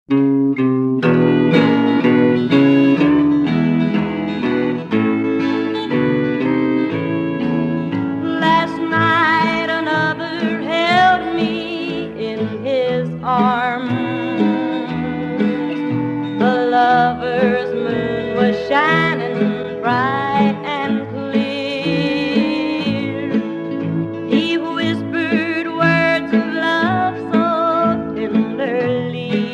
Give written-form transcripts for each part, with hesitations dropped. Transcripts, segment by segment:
Last night another held me in his arms. The lover's moon was shining bright and clear. He whispered words of love so tenderly,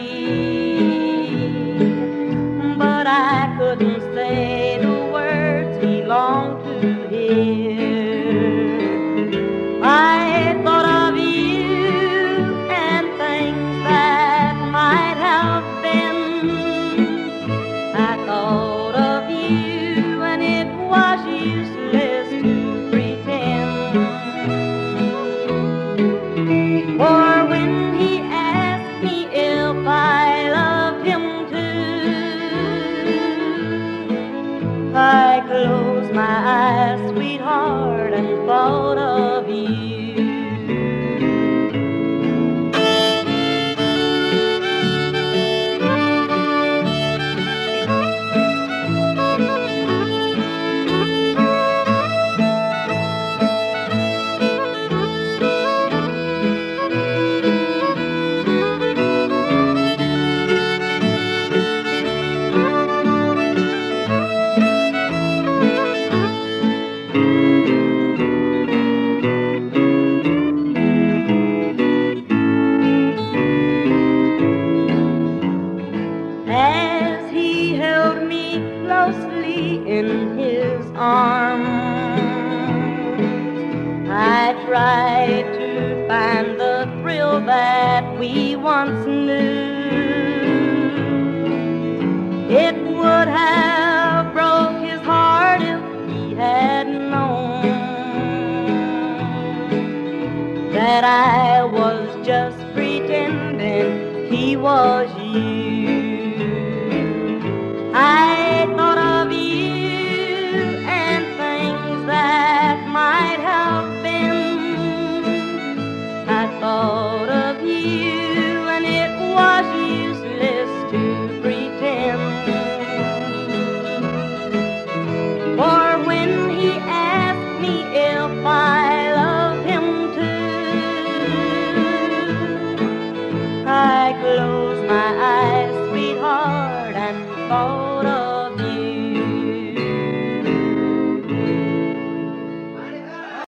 but I couldn't say the words he longed to hear. I thought of you and things that might have been. I thought of you and it was useless to pretend. For when he asked me if I loved him too, I closed my eyes, sweetheart, and thought of you. As he held me closely in his arms, I tried to find the thrill that we once knew. It would have broke his heart if he had known that I was just pretending he was you.